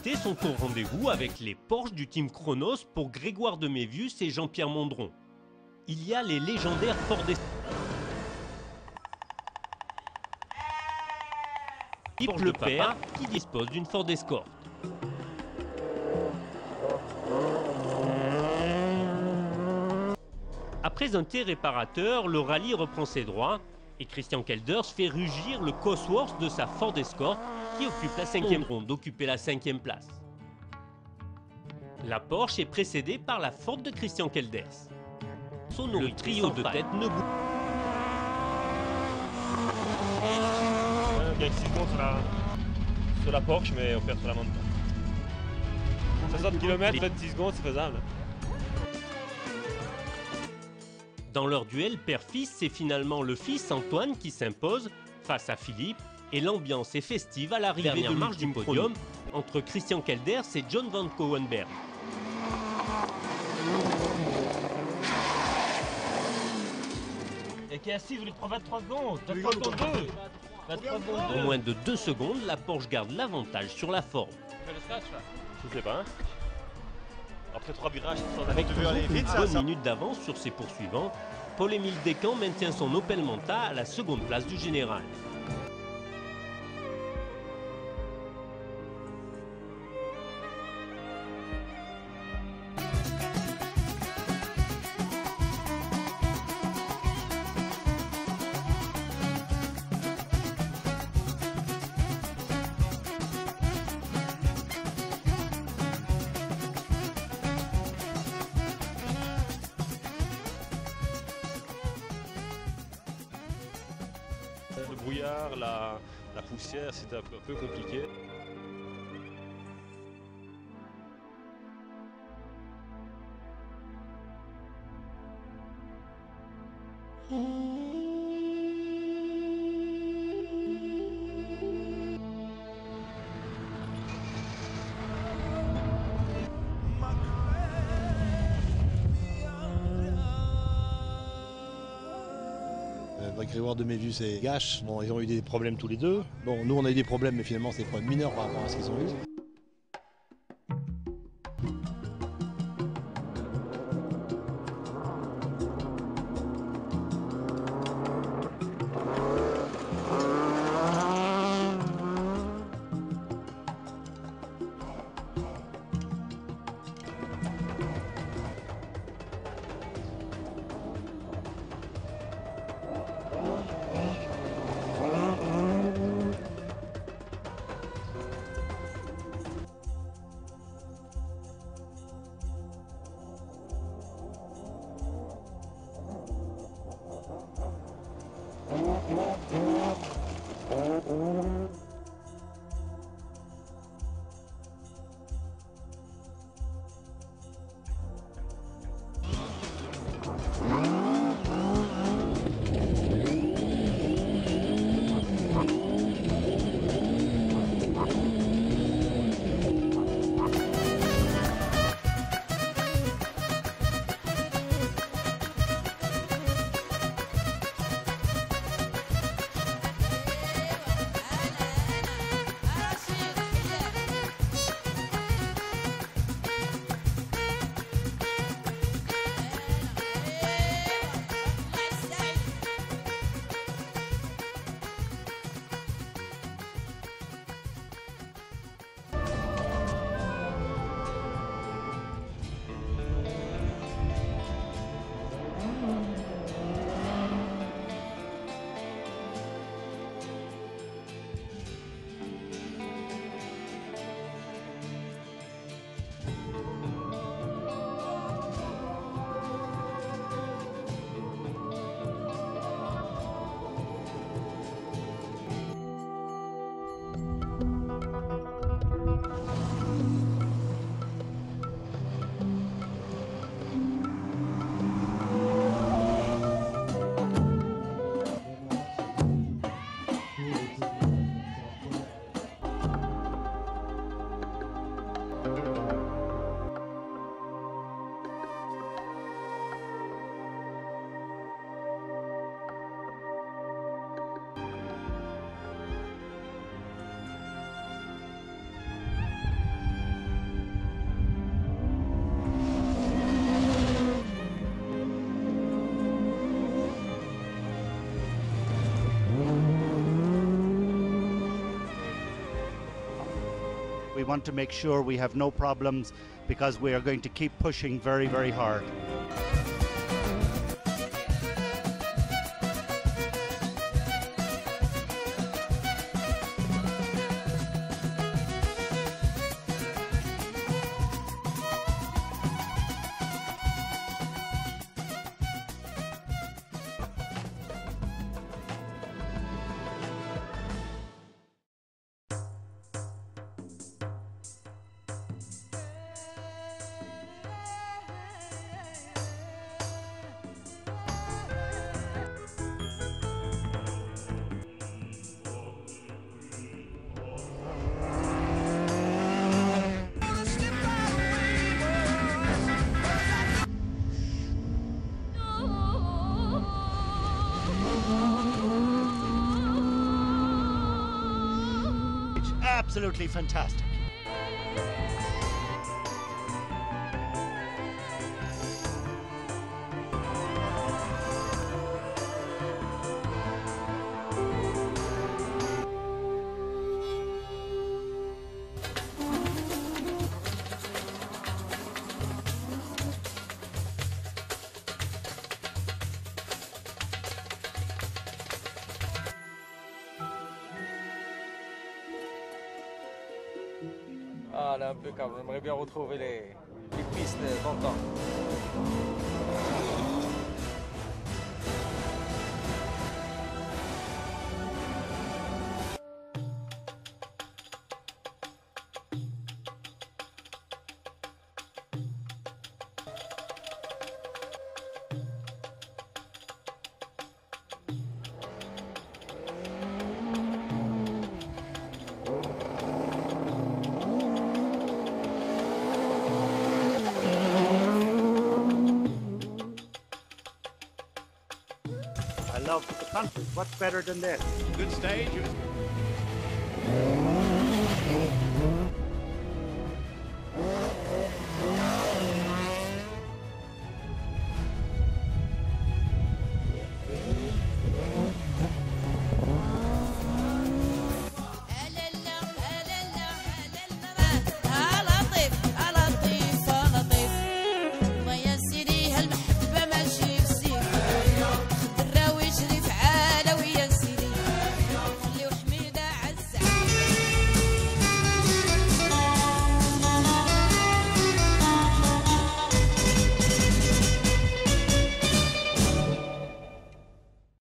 invités sont au rendez-vous avec les Porsche du team Chronos pour Grégoire de Mévius et Jean-Pierre Mondron. Il y a les légendaires Ford Escort. Pour le père qui dispose d'une Ford Escort. Après un thé réparateur, le rallye reprend ses droits et Christian Kelders fait rugir le Cosworth de sa Ford Escort qui occupe la 5e ronde, d'occuper la 5e place. La Porsche est précédée par la Ford de Christian Kelders. Le trio de tête ne bouge pas. Il y a 6 secondes sur la Porsche, mais on perd sur la montre. 60 km, 26 secondes, c'est faisable. Dans leur duel père-fils, c'est finalement le fils Antoine qui s'impose face à Philippe et l'ambiance est festive à l'arrivée de marche du podium entre Christian Kelders et John Van Cowenberg. Et qui est assis, vous lui prend 23 secondes, 23 secondes 2. 23 secondes 2. En moins de 2 secondes, la Porsche garde l'avantage sur la Ford. Je sais pas. Hein. Après 3 virages, avec toujours une bonne minute d'avance sur ses poursuivants, Paul-Émile Descamps maintient son Opel Manta à la seconde place du général. Le brouillard, la poussière, c'était un peu compliqué. Grégoire de Mévius et Gache, bon, ils ont eu des problèmes tous les deux. Bon, nous on a eu des problèmes, mais finalement c'est des problèmes mineurs par rapport à ce qu'ils ont eu. We want to make sure we have no problems because we are going to keep pushing very, very hard. Absolutely fantastic. Ah, là, impeccable. On aimerait bien retrouver les pistes d'antan. I love the country. What's better than this? Good stage.